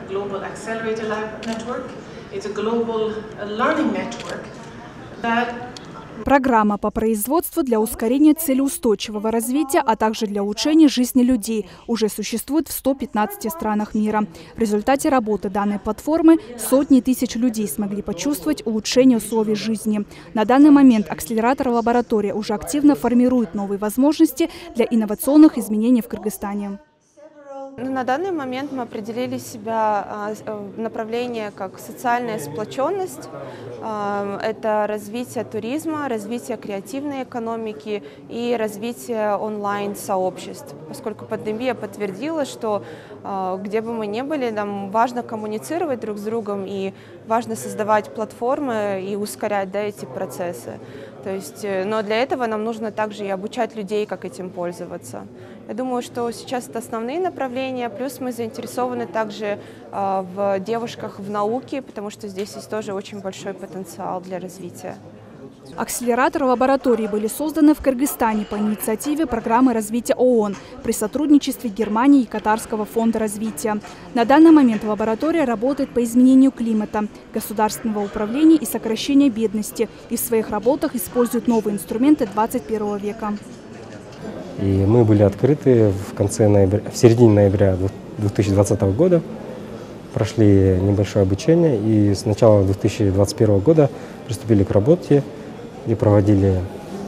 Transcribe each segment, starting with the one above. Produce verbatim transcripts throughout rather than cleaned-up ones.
global accelerator lab network. It's a global learning network that Программа по производству для ускорения целеустойчивого развития, а также для улучшения жизни людей уже существует в ста пятнадцати странах мира. В результате работы данной платформы сотни тысяч людей смогли почувствовать улучшение условий жизни. На данный момент акселератор лаборатория уже активно формирует новые возможности для инновационных изменений в Кыргызстане. На данный момент мы определили себя в направлении как социальная сплоченность, это развитие туризма, развитие креативной экономики и развитие онлайн-сообществ. Поскольку пандемия подтвердила, что где бы мы ни были, нам важно коммуницировать друг с другом и важно создавать платформы и ускорять, да, эти процессы. То есть, но для этого нам нужно также и обучать людей, как этим пользоваться. Я думаю, что сейчас это основные направления, плюс мы заинтересованы также э, в девушках в науке, потому что здесь есть тоже очень большой потенциал для развития. Акселераторы лаборатории были созданы в Кыргызстане по инициативе программы развития ООН при сотрудничестве Германии и Катарского фонда развития. На данный момент лаборатория работает по изменению климата, государственного управления и сокращения бедности и в своих работах использует новые инструменты двадцать первого века. И мы были открыты в конце ноября, в середине ноября две тысячи двадцатого года. Прошли небольшое обучение и с начала две тысячи двадцать первого года приступили к работе, где проводили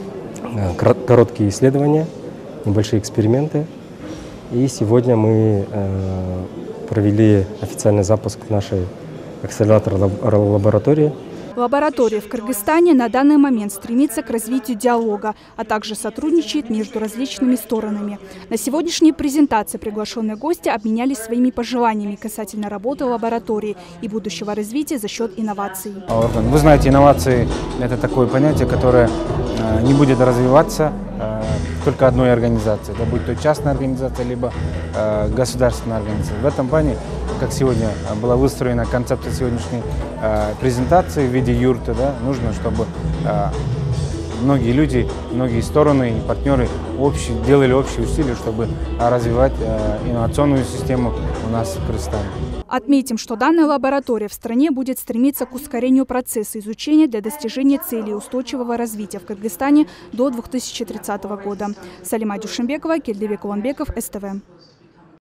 короткие исследования, небольшие эксперименты. И сегодня мы провели официальный запуск нашей акселератор лаборатории. Лаборатория в Кыргызстане на данный момент стремится к развитию диалога, а также сотрудничает между различными сторонами. На сегодняшней презентации приглашенные гости обменялись своими пожеланиями касательно работы лаборатории и будущего развития за счет инноваций. Вы знаете, инновации – это такое понятие, которое не будет развиваться только одной организацией, да, будь то частная организация, либо государственная организация. В этом плане, как сегодня была выстроена концепция сегодняшней презентации в виде юрты, да, нужно, чтобы многие люди, многие стороны и партнеры общие, делали общие усилия, чтобы развивать инновационную систему у нас в Кыргызстане. Отметим, что данная лаборатория в стране будет стремиться к ускорению процесса изучения для достижения целей устойчивого развития в Кыргызстане до две тысячи тридцатого года. Салима Дюшенбекова, Келдебек Уланбеков, СТВ.